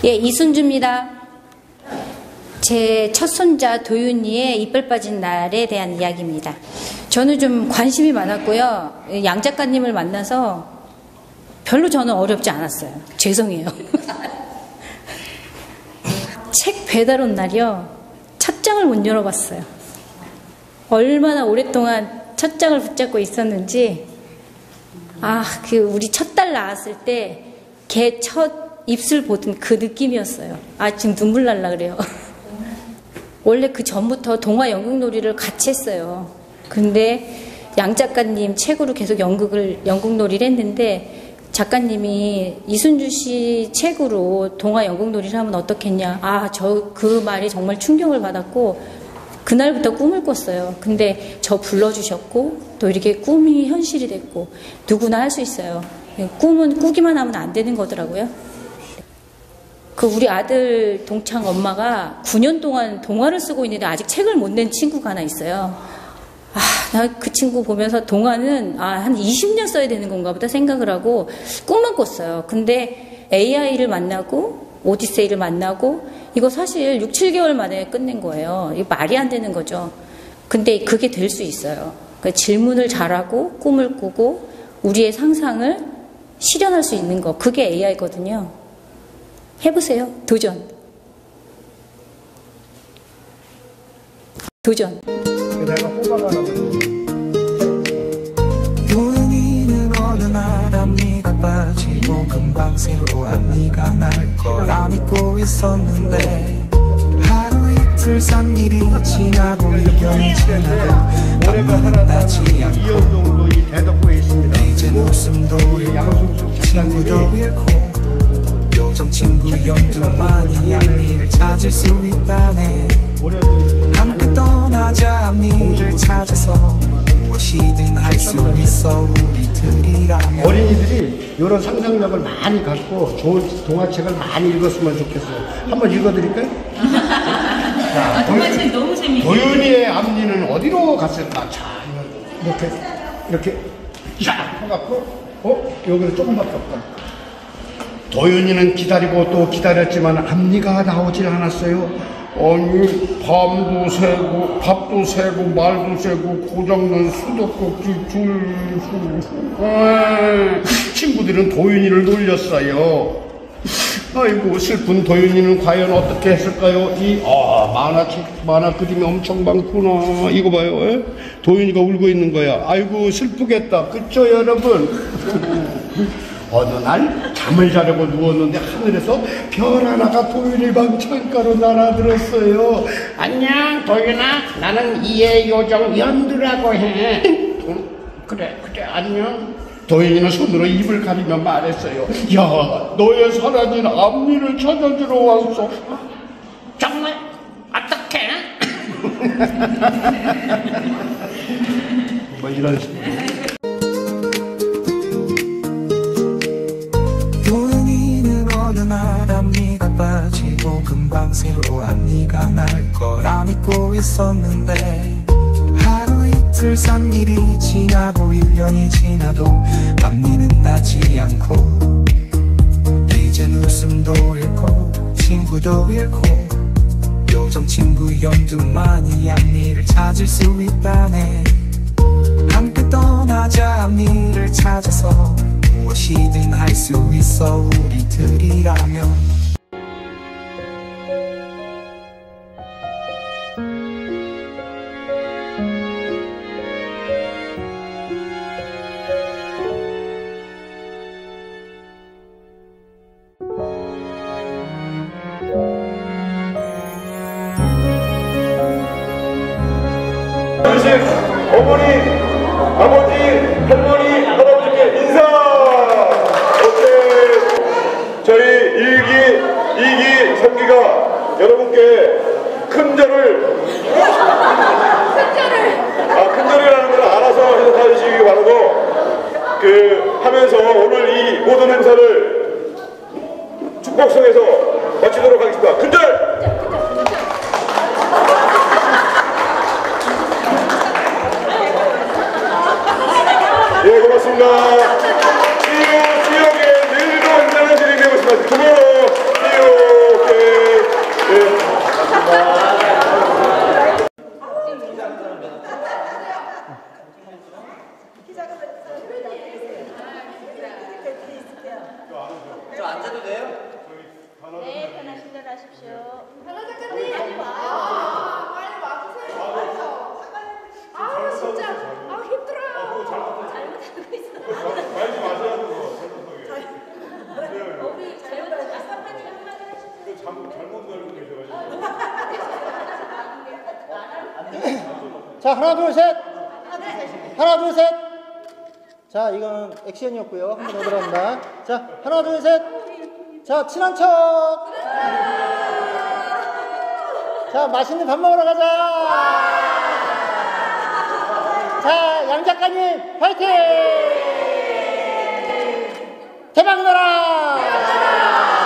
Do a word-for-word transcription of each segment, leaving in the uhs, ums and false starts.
예, 이순주입니다. 제 첫손자 도윤이의 이빨 빠진 날에 대한 이야기입니다. 저는 좀 관심이 많았고요. 양 작가님을 만나서 별로 저는 어렵지 않았어요. 죄송해요. 책 배달 온 날이요. 첫 장을 못 열어봤어요. 얼마나 오랫동안 첫 장을 붙잡고 있었는지. 아, 그 우리 첫 딸 낳았을 때 걔 첫 입술 보던 그 느낌이었어요. 아, 지금 눈물 날라 그래요. 원래 그 전부터 동화 연극놀이를 같이 했어요. 근데 양 작가님 책으로 계속 연극을 연극놀이를 했는데 작가님이 이순주 씨 책으로 동화 연극놀이를 하면 어떻겠냐. 아, 저 그 말이 정말 충격을 받았고 그날부터 꿈을 꿨어요. 근데 저 불러주셨고 또 이렇게 꿈이 현실이 됐고 누구나 할 수 있어요. 꿈은 꾸기만 하면 안 되는 거더라고요. 그 우리 아들 동창 엄마가 구 년 동안 동화를 쓰고 있는데 아직 책을 못 낸 친구가 하나 있어요. 아, 나 그 친구 보면서 동화는 아, 한 이십 년 써야 되는 건가 보다 생각을 하고 꿈만 꿨어요. 근데 에이아이를 만나고 오디세이를 만나고 이거 사실 육, 칠 개월 만에 끝낸 거예요. 이거 말이 안 되는 거죠. 근데 그게 될 수 있어요. 그러니까 질문을 잘하고 꿈을 꾸고 우리의 상상을 실현할 수 있는 거. 그게 에이아이거든요. 해보세요. 도전. 도전. 내가 뽑아가는 도윤이는 어느 날 앞니가 빠지고 금방 새로운 네가 날 거라 믿고 있었는데 하루 이틀 산 일이 지나고 일 년이 지나도 올해가 만나지 않고 이현동도 이 대덕구에 있습니다. 이제 웃음도 잃고 친구도 잃고 요즘 친구 연두만이 앞니를 찾을 수 있다네. 함께 떠나자 앞니를 찾아서 무엇이든 할 수 있어 우리들이라면. 어린이들이 이런 상상력을 많이 갖고 좋은 동화책을 많이 읽었으면 좋겠어요. 한번 읽어드릴까요? 자, 아, 동화책 너무 재밌어요. 도윤이의 앞니는 어디로 갔을까? 자, 이렇게 이렇게 쫙 해갖고 어? 여기는 조금밖에 없다. 도윤이는 기다리고 또 기다렸지만 앞니가 나오질 않았어요. 아니, 밤도 새고 밥도 새고 말도 새고 고장난 수도꼭지 줄수. 친구들은 도윤이를 놀렸어요. 아이고, 슬픈 도윤이는 과연 어떻게 했을까요? 이 아, 만화책 만화 그림이 엄청 많구나. 이거 봐요. 에? 도윤이가 울고 있는 거야. 아이고, 슬프겠다. 그쵸, 여러분? 어느 날 잠을 자려고 누웠는데 하늘에서 별 하나가 도윤이 방 창가로 날아들었어요. 안녕 도윤아, 나는 이해요정 연두라고 해. 응? 그래 그래 안녕. 도윤이는 손으로 입을 가리며 말했어요. 야, 너의 사라진 앞니를 찾아주러 왔어. 정말? 어떡해? 뭐 이런 식으로. 앞니가 빠지고 금방 새로운 네가 날 거라 믿고 있었는데 하루 이틀 산 일이 지나고 일 년이 지나도 앞니는 나지 않고 이젠 웃음도 잃고 친구도 잃고 요즘 친구 연두만이 앞니를 찾을 수 있다네. 함께 떠나자 앞니를 찾아서 무엇이든 할 수 있어 우리들이라면. 어머니, 아버지, 할머니, 할아버지께 인사! 오케이. 저희 일 기, 이 기, 삼 기가 여러분께 큰절을 아, 큰절이라는 걸 알아서 해석해 주시기 바라고 그 하면서 오늘 이 모든 행사를 축복성에서 마치도록 하겠습니다. 큰절! 예, 고맙습니다. See you, see you again. 내일도 행사를 진행되고 있습니다. tomorrow, see you. 앉아도 돼요? 네, 편하신 대로 하십시오. 하나 작가님 빨리 와요. 빨리 와주세요. 아 진짜 아 힘들어요. 잘못하고 있어. 말지 마세요. 그거. 우리 잘못하고 아빠님 한마디 하시죠. 그 잘못 잘못 알고 계셔가지고. 자, 하나, 둘, 셋. 하나, 둘, 셋. 자, 이거는 액션이었고요. 한 번 더 들어갑니다. 자, 하나, 둘, 셋. 자, 친한 척. 자, 맛있는 밥 먹으러 가자. 자, 양 작가님, 화이팅! 대박 나라!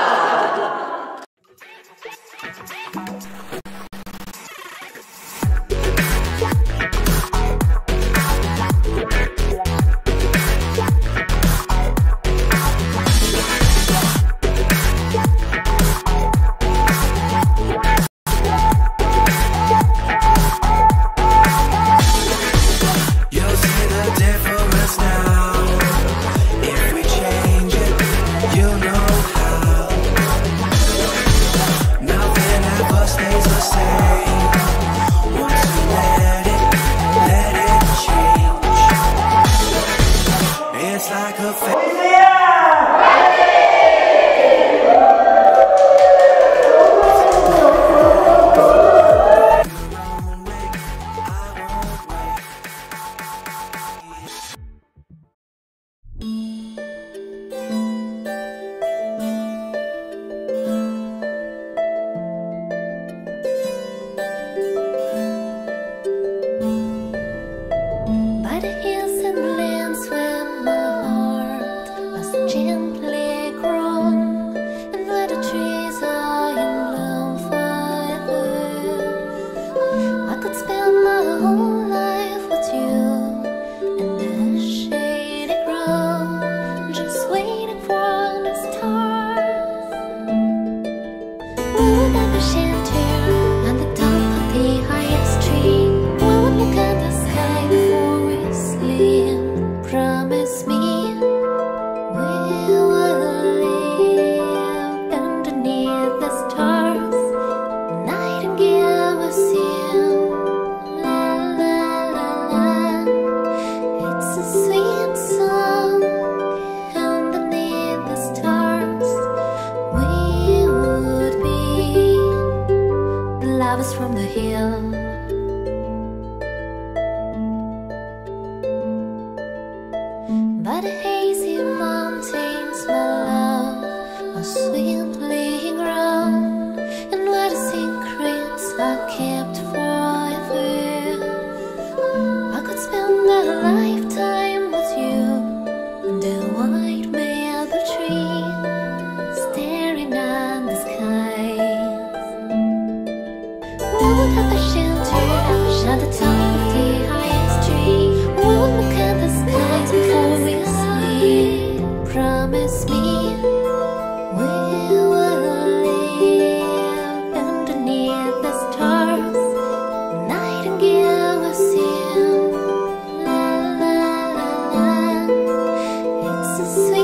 From the hill, by the hazy mountains, my love was swiftly grown, and where the secrets are kept forever, I could spend a lifetime with you under the white maple tree, staring at the sky. Would have a shelter at the top of the highest tree. Would look at the skies before we sleep. Promise me we will live underneath the stars. Nightingale will sing, la la la la. It's a sweet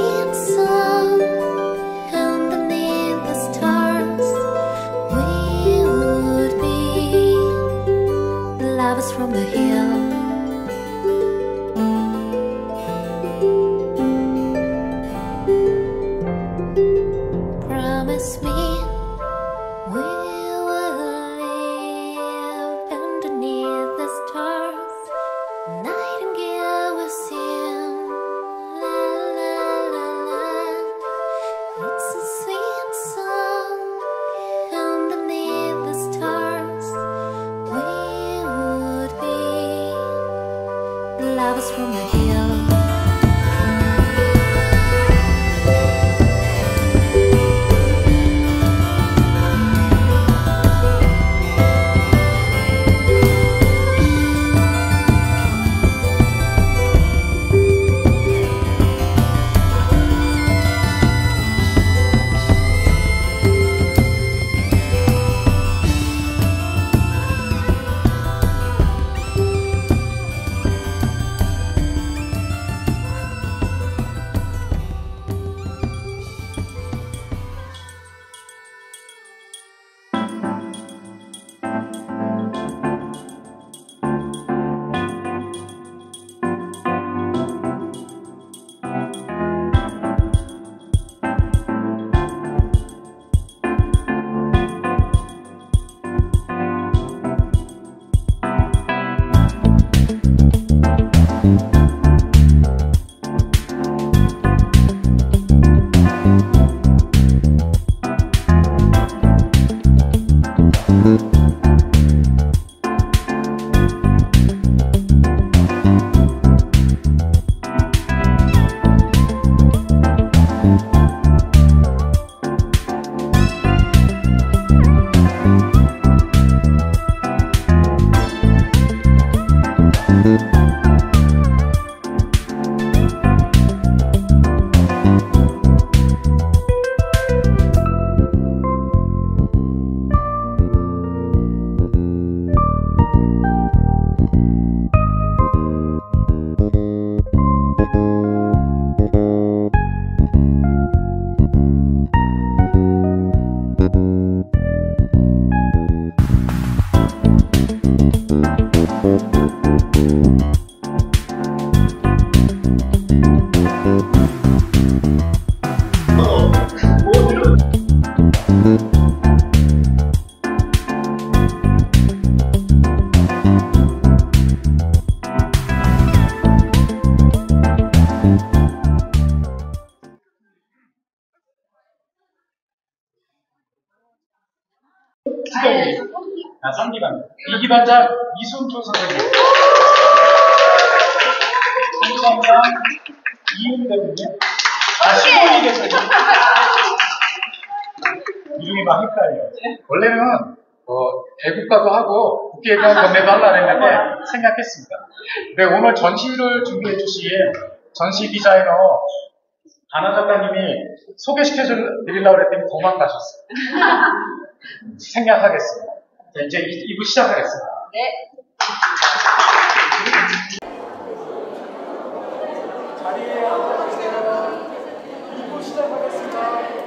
아, 삼 기반. 이 기반장 이순투 선생님. 삼 기반장 이은대군요. 아, 신부이 대표님. 이름이 막 헷갈려. 원래는 어, 애국가도 하고 국기에 대한 건네도 하려고 했는데 생각했습니다. 근데 오늘 전시를 준비해 주신 전시 디자이너 아나 작가님이 소개시켜 드리려고 했더니 도망가셨어요. 생략하겠습니다. 자, 이제 이 부 시작하겠습니다. 네. 자리에 앉아주세요. 이 부 시작하겠습니다.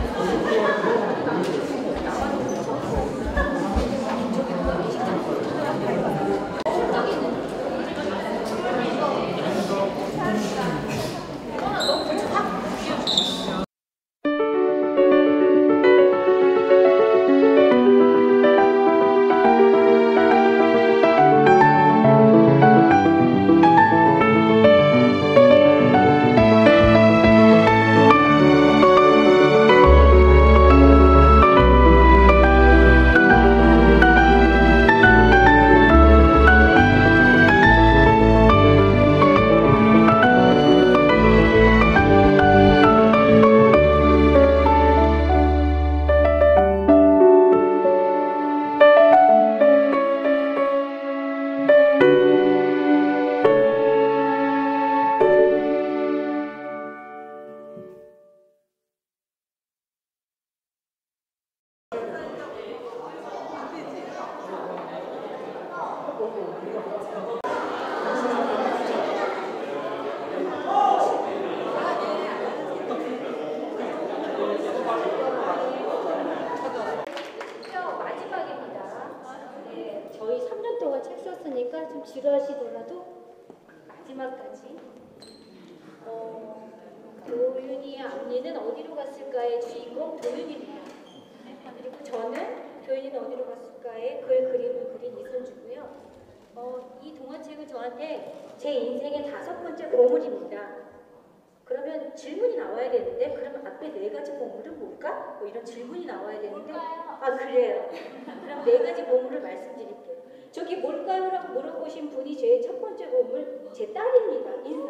좀 지루하시더라도 마지막까지 어, 도윤이의 앞니는 어디로 갔을까의 주인공 도윤입니다. 그리고 저는 도윤이는 어디로 갔을까의 그 그림을 그린 이선주고요. 어, 이 동화책은 저한테 제 인생의 다섯 번째 보물입니다. 그러면 질문이 나와야 되는데 그러면 앞에 네 가지 보물은 뭘까? 뭐 이런 질문이 나와야 되는데 아 그래요. 그럼 네 가지 보물을 말씀드릴게요. 저기 뭘까요? 라고 물어보신 분이 제 첫 번째 보물 제 딸입니다. 인사.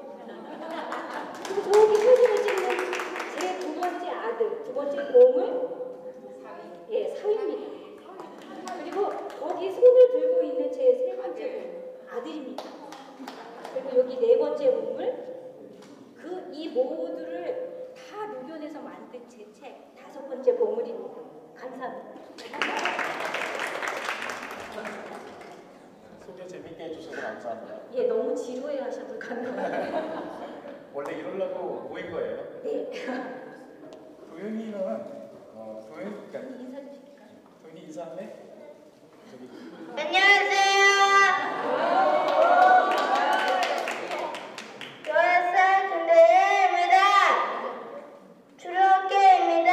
그리고 저기 사진을 찍는 제 두 번째 아들 두 번째 보물 예 사위입니다. 그리고 거기 손을 들고 있는 제 세 번째 보물 아들입니다. 그리고 여기 네 번째 보물 그 이 모두를 다 녹여내서 만든 제 책 다섯 번째 보물입니다. 감사합니다. 소개 재밌게 해주셔서 감사합니다. 예, 너무 지루해 하셔도 감사합니다. 원래 이러려고 모인 거예요? 네. 도윤이는 어, 도윤 그러니까 인사 주실까요? 도윤이 인사할래? 저기. 안녕하세요. 여섯 살 김도윤입니다. 초등학교입니다.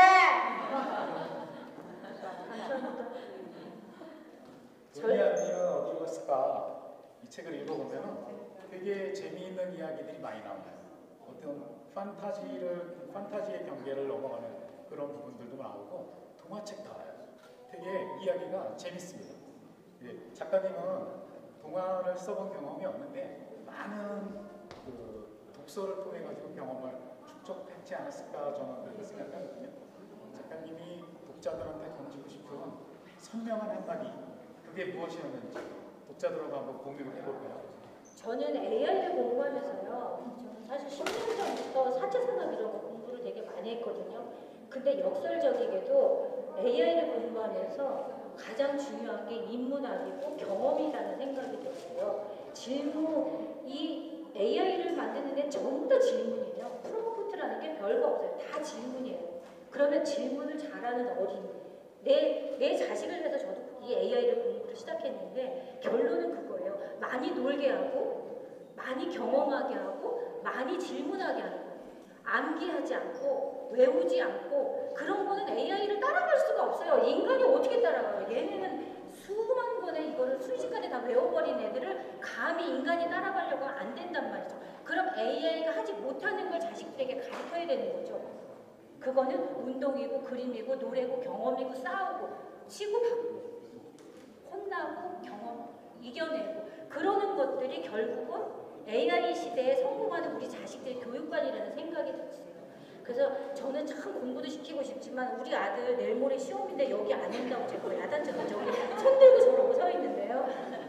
도윤이 언니는 어디로 갔을까? 이 책을 읽어보면 되게 재미있는 이야기들이 많이 나와요. 어떤 판타지를 판타지의 경계를 넘어가는 그런 부분들도 나오고 동화책 나와요. 되게 이야기가 재밌습니다. 예, 작가님은 동화를 써본 경험이 없는데 많은 그 독서를 통해 가지고 경험을 축적했지 않았을까 저는 그렇게 생각하거든요. 작가님이 독자들한테 던지고 싶은 선명한 한마디 그게 무엇이었는지 독자들하고 한번 공유를 해볼까요? 저는 에이아이를 공부하면서요. 저는 사실 십 년 전부터 사 차 산업 이런 거 공부를 되게 많이 했거든요. 근데 역설적이게도 에이아이를 공부하면서 가장 중요한 게 인문학이고 경험이라는 생각이 들었어요. 질문, 이 에이아이를 만드는 데 전부 다 질문이에요. 프롬프트라는 게 별거 없어요. 다 질문이에요. 그러면 질문을 잘하는 어린이. 내, 내 자식을 위해서 저도 이 에이아이를 공부를 시작했는데 결론은 그거예요. 많이 놀게 하고 많이 경험하게 하고 많이 질문하게 하는 거예요. 암기하지 않고 외우지 않고 그런 거는 에이아이를 따라갈 수가 없어요. 인간이 어떻게 따라가요? 얘네는 수만 번에 이거를 순식간에 다 외워버린 애들을 감히 인간이 따라가려고 안 된단 말이죠. 그럼 에이아이가 하지 못하는 걸 자식들에게 가르쳐야 되는 거죠. 그거는 운동이고 그림이고 노래고 경험이고 싸우고 치고받고 혼나고 경험 이겨내고 그러는 것들이 결국은 에이아이 시대에 성공하는 우리 자식들의 교육관이라는 생각이 들었어요. 그래서 저는 참 공부도 시키고 싶지만 우리 아들 내일 모레 시험인데 여기 안 온다고 제가 야단쳐서 저기 손 들고 저러고 서 있는데요.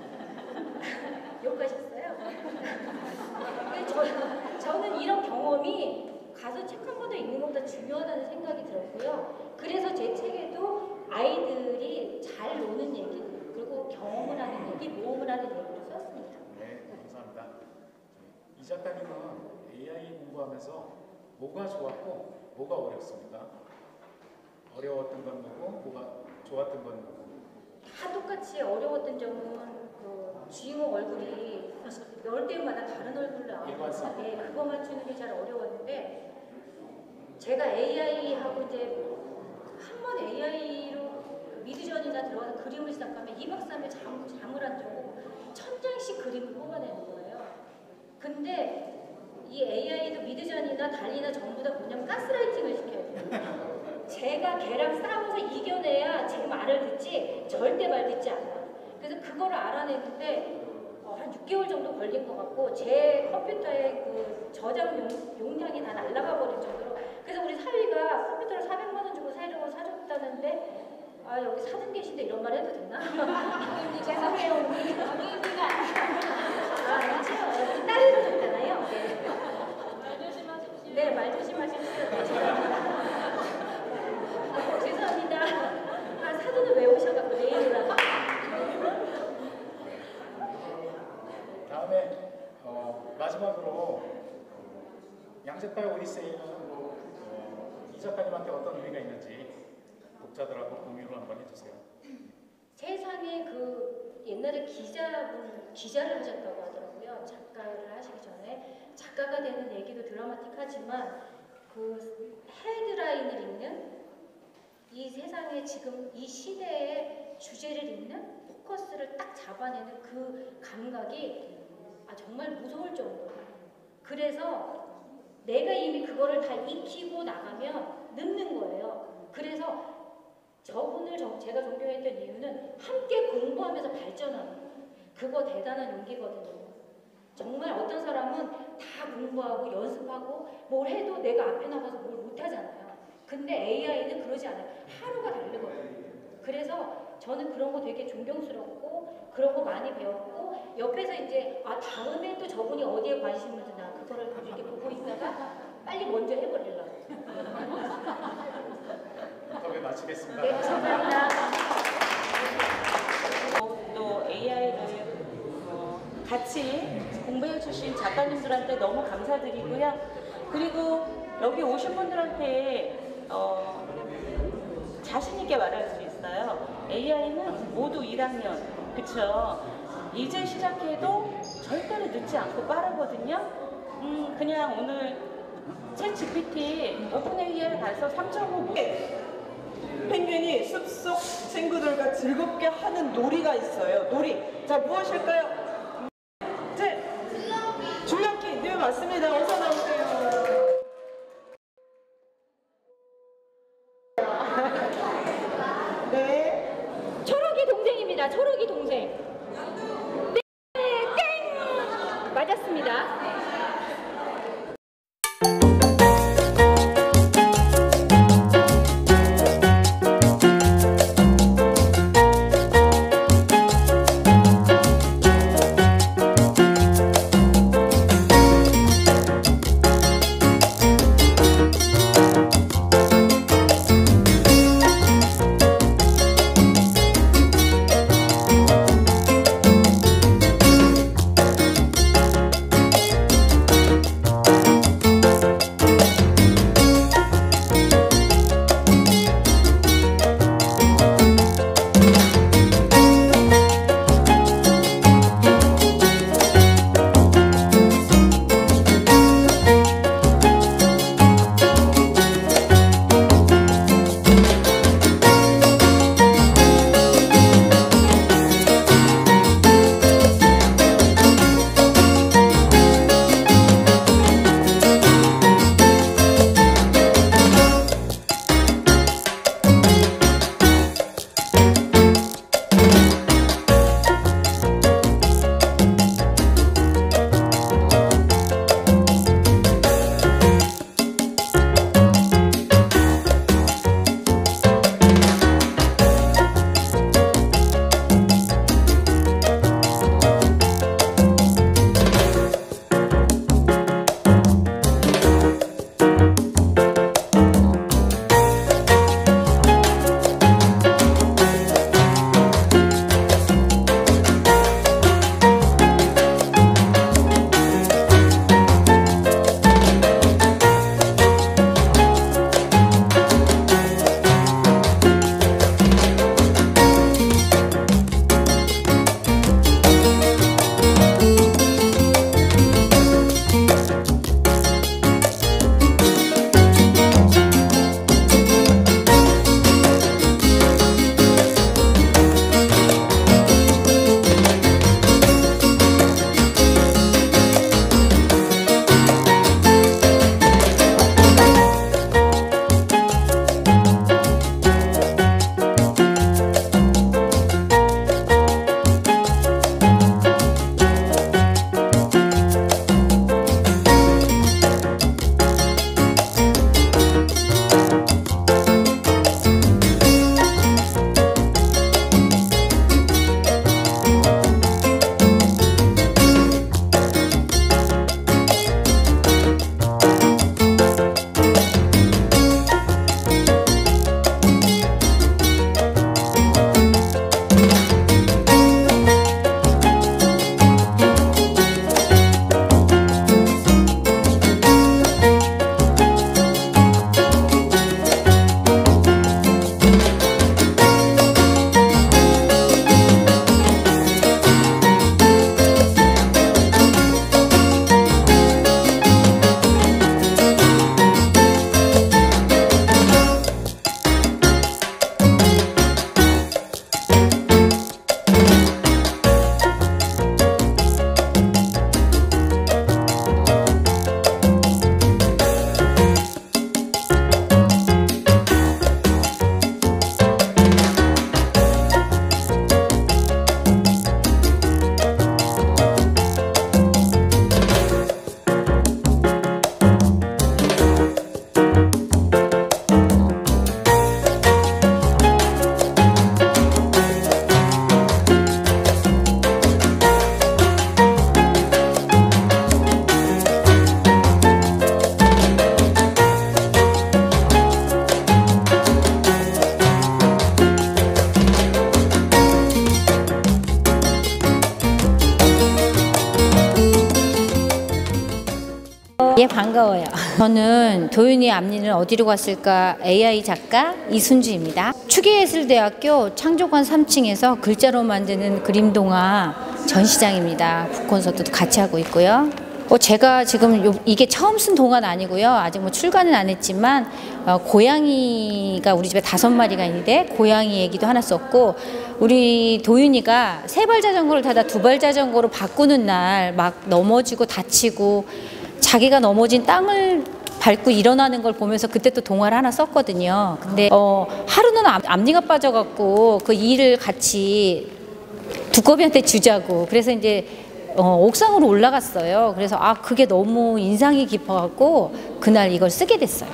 욕하셨어요? 저, 저는 이런 경험이 가서 책 한 권을 읽는 것보다 중요하다는 생각이 들었고요. 그래서 제 책에도 아이들이 잘 노는 얘기 그리고 경험을 하는 얘기, 모험을 하는 얘기를 썼습니다. 네, 감사합니다. 이 작가님은 에이아이 공부하면서 뭐가 좋았고 뭐가 어렵습니까? 어려웠던 건 뭐고 뭐가 좋았던 건 뭐고? 다 똑같이 어려웠던 점은 그 주인공 얼굴이 열 대마다 다른 얼굴로 나와서 네, 그거 맞추는 게 잘 어려웠는데 제가 에이아이하고 이제 한 번 에이아이로 미드전이나 들어가서 그림을 시작하면 이 박 삼 일 잠, 잠을 안 자고 천 장씩 그림을 뽑아내는 거예요. 근데 이 에이아이도 미드전이나 달리나 전부 다 뭐냐면 가스라이팅을 시켜야 돼요. 제가 걔랑 싸워서 이겨내야 제 말을 듣지 절대 말 듣지 않아요. 그래서 그거를 알아내는데 어, 한 육 개월 정도 걸린 것 같고 제 컴퓨터의 그 저장 용, 용량이 다 날아가 버릴 정도로 그래서 우리 사위가 컴퓨터를 사백만 원 주고 새로 사줬다는데 아 여기 사는 계신데 이런 말 해도 되나? 죄송해요 언니. 언니가 아 아니죠. 우리 딸이 사줬잖아요. 네. 말 조심하십시오. 네, 말 조심하십시오. 어, 죄송합니다. 아 사전을 외우셔갖고 내일이라고. 다음에 어, 마지막으로 양재파의 오디세이는 어, 이 작가님한테 어떤 의미가 있는지 독자들하고 공유를 한번 해주세요. 세상에 그 옛날에 기자분 기자를 하셨다고 하더라고요. 작가를 하시기 전에 작가가 되는 얘기도 드라마틱하지만 그 헤드라인을 읽는 이 세상에 지금 이 시대의 주제를 읽는 포커스를 딱 잡아내는 그 감각이 아, 정말 무서울 정도로 그래서 내가 이미 그거를 다 익히고 나가면 늙는 거예요. 그래서 저분을 제가 존경했던 이유는 함께 공부하면서 발전하는 거예요. 그거 대단한 용기거든요. 정말 어떤 사람은 다 공부하고 연습하고 뭘 해도 내가 앞에 나가서 뭘 못하잖아요. 근데 에이아이는 그러지 않아요. 하루가 다르거든요. 그래서 저는 그런 거 되게 존경스럽고 그런 거 많이 배웠고 옆에서 이제 아 다음에 또 저분이 어디에 관심을 두나 그거를 이렇게 보고 있다가 빨리 먼저 해버리려고. 인터뷰 마치겠습니다. 네, 감사합니다. 또 에이아이를 어, 같이 공부해 주신 작가님들한테 너무 감사드리고요. 그리고 여기 오신 분들한테 어, 자신 있게 말할 수 있어요. 에이아이는 모두 일 학년, 그쵸? 이제 시작해도 절대로 늦지 않고 빠르거든요. 음, 그냥 오늘 챗 지피티 오픈에이아이 가서 삼 점 오 펭귄이 숲속 친구들과 즐겁게 하는 놀이가 있어요. 놀이. 자, 무엇일까요? 네, 줄넘기. 네, 맞습니다. 어서 나오세요. 네. 초록이 동생입니다. 초록이 동생. 네, 땡! 맞았습니다. 반가워요. 저는 도윤이 앞니는 어디로 갔을까 에이아이 작가 이순주입니다. 추계예술대학교 창조관 삼 층에서 글자로 만드는 그림동화 전시장입니다. 북콘서트도 같이 하고 있고요. 어, 제가 지금 요, 이게 처음 쓴 동화는 아니고요. 아직 뭐 출간은 안 했지만 어, 고양이가 우리 집에 다섯 마리가 있는데 고양이 얘기도 하나 썼고, 우리 도윤이가 세 발 자전거를 타다 두 발 자전거로 바꾸는 날 막 넘어지고 다치고 자기가 넘어진 땅을 밟고 일어나는 걸 보면서 그때 또 동화를 하나 썼거든요. 근데 어, 하루는 앞, 앞니가 빠져갖고 그 일을 같이 두꺼비한테 주자고 그래서 이제 어, 옥상으로 올라갔어요. 그래서 아 그게 너무 인상이 깊어갖고 그날 이걸 쓰게 됐어요.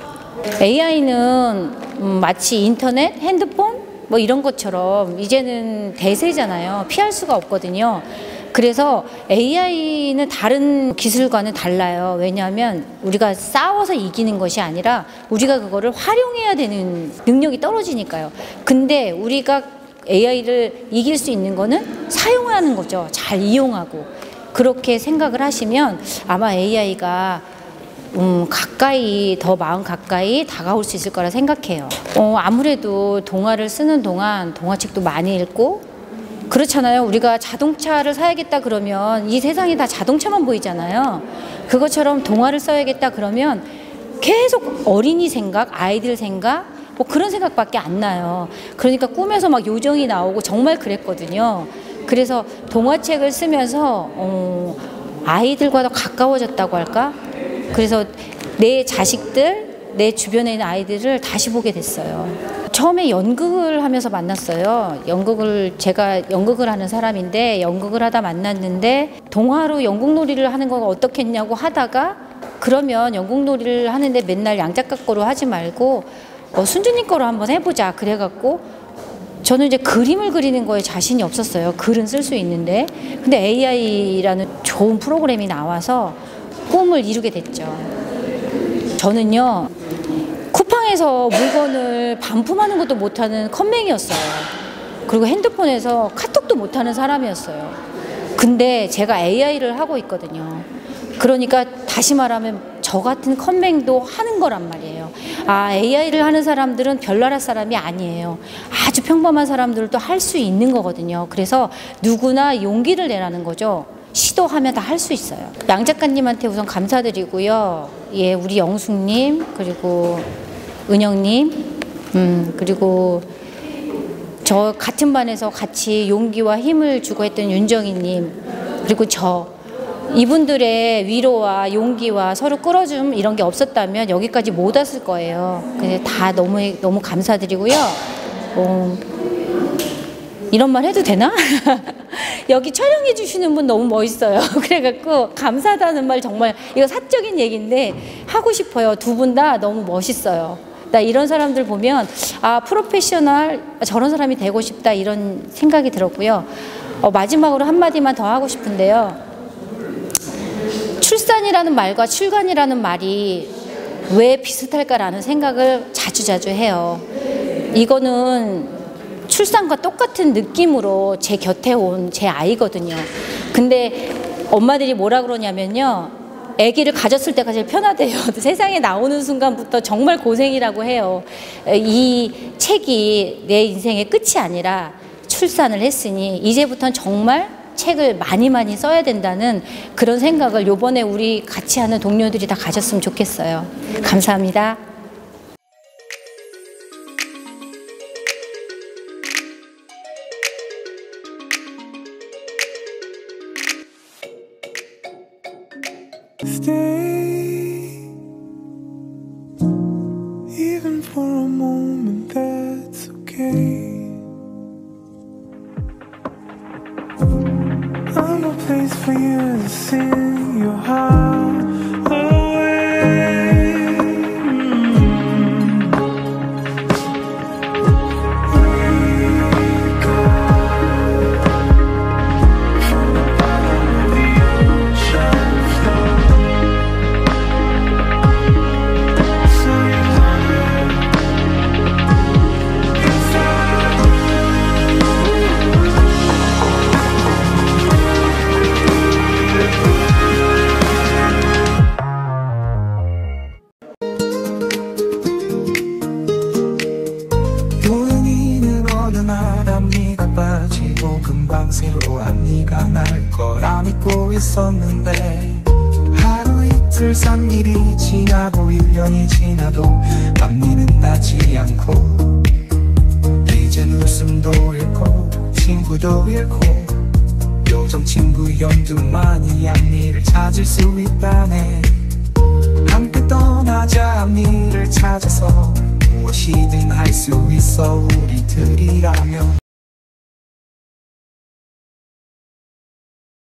에이아이는 음, 마치 인터넷, 핸드폰 뭐 이런 것처럼 이제는 대세잖아요. 피할 수가 없거든요. 그래서 에이아이는 다른 기술과는 달라요. 왜냐하면 우리가 싸워서 이기는 것이 아니라 우리가 그거를 활용해야 되는 능력이 떨어지니까요. 근데 우리가 에이아이를 이길 수 있는 거는 사용하는 거죠. 잘 이용하고. 그렇게 생각을 하시면 아마 에이아이가 음, 가까이 더 마음 가까이 다가올 수 있을 거라 생각해요. 어, 아무래도 동화를 쓰는 동안 동화책도 많이 읽고 그렇잖아요. 우리가 자동차를 사야겠다 그러면 이 세상이 다 자동차만 보이잖아요. 그것처럼 동화를 써야겠다 그러면 계속 어린이 생각, 아이들 생각 뭐 그런 생각밖에 안 나요. 그러니까 꿈에서 막 요정이 나오고 정말 그랬거든요. 그래서 동화책을 쓰면서 어, 아이들과 더 가까워졌다고 할까? 그래서 내 자식들, 내 주변에 있는 아이들을 다시 보게 됐어요. 처음에 연극을 하면서 만났어요. 연극을 제가 연극을 하는 사람인데 연극을 하다 만났는데 동화로 연극놀이를 하는 건 어떻겠냐고 하다가 그러면 연극놀이를 하는데 맨날 양작가 거로 하지 말고 어, 순주님 거로 한번 해보자 그래갖고 저는 이제 그림을 그리는 거에 자신이 없었어요. 글은 쓸 수 있는데. 근데 에이아이라는 좋은 프로그램이 나와서 꿈을 이루게 됐죠. 저는요, 쿠팡에서 물건을 반품하는 것도 못하는 컴맹이었어요. 그리고 핸드폰에서 카톡도 못하는 사람이었어요. 근데 제가 에이아이를 하고 있거든요. 그러니까 다시 말하면 저 같은 컴맹도 하는 거란 말이에요. 아, 에이아이를 하는 사람들은 별나라 사람이 아니에요. 아주 평범한 사람들도 할 수 있는 거거든요. 그래서 누구나 용기를 내라는 거죠. 시도하면 다 할 수 있어요. 양 작가님한테 우선 감사드리고요. 예, 우리 영숙님, 그리고 은영님, 음, 그리고 저 같은 반에서 같이 용기와 힘을 주고 했던 윤정희님, 그리고 저, 이분들의 위로와 용기와 서로 끌어줌 이런 게 없었다면 여기까지 못 왔을 거예요. 그래서 다 너무, 너무 감사드리고요. 어, 이런 말 해도 되나? 여기 촬영해 주시는 분 너무 멋있어요. 그래갖고 감사하다는 말 정말 이거 사적인 얘기인데 하고 싶어요. 두 분 다 너무 멋있어요. 나 이런 사람들 보면 아 프로페셔널 저런 사람이 되고 싶다 이런 생각이 들었고요. 어, 마지막으로 한마디만 더 하고 싶은데요. 출산이라는 말과 출간이라는 말이 왜 비슷할까라는 생각을 자주자주 해요. 이거는 출산과 똑같은 느낌으로 제 곁에 온 제 아이거든요. 근데 엄마들이 뭐라 그러냐면요. 아기를 가졌을 때가 제일 편하대요. 세상에 나오는 순간부터 정말 고생이라고 해요. 이 책이 내 인생의 끝이 아니라 출산을 했으니 이제부터는 정말 책을 많이 많이 써야 된다는 그런 생각을 요번에 우리 같이 하는 동료들이 다 가졌으면 좋겠어요. 감사합니다. Stay, even for a moment, that's okay. I'm no place for you to sing your heart away. Inside 있었는데 하루 이틀 산 일이 지나고 일 년이 지나도 앞니는 나지 않고 이젠 웃음도 잃고 친구도 잃고 요즘 친구 연두만이 앞니를 찾을 수 있다네. 함께 떠나자 앞니를 찾아서 무엇이든 할 수 있어 우리들이라면.